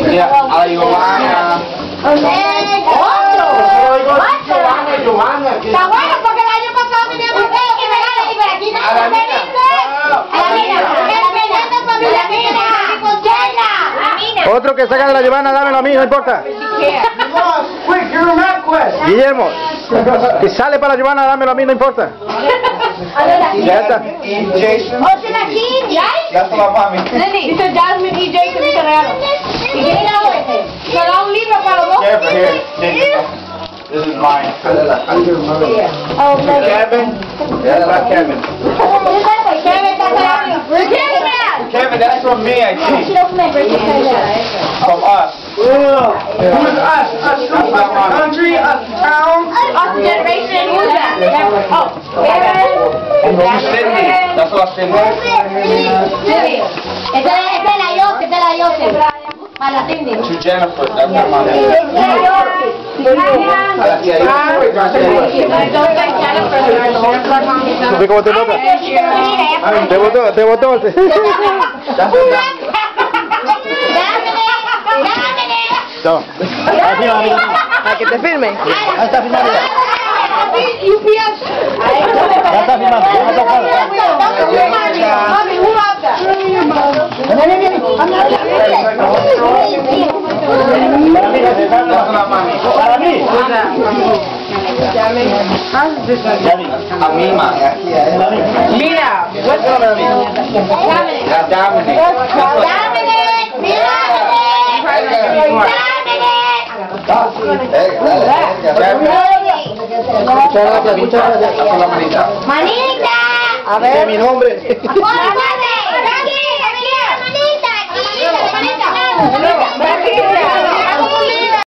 Mira, a la Giovanna. Giovanna. Está bueno porque el año pasado tenía Mateo que regala y por aquí no se felices. A la mina. Excelente familia mina. Con Sheila. Otro que saca de la Giovanna, dámelo a mí, no importa. Guillermo, que sale para la Giovanna, dámelo a mí, no importa. Ya está. Ya para la mami. Dice Jasmine y Jason y regalo. ¿Y quién era este? ¿Se da un libro para los dos? This is mine. Oh, Kevin? Yeah, that's Kevin. Kevin, that's from me, I think. From us. Who is us? Us country, us town. Us generation, who's that? Oh, Cindy. That's what Cindy. Esta es la Yosef. A la Cindy. To Jennifer, that's her mom. ¿Ve cómo te vota? Te votó. No. Para que te firme. Ahí está firmado ya. Ya está firmado. Para mí. A mí, ma. Mira, Muchas gracias. Manita. A ver. Mi nombre.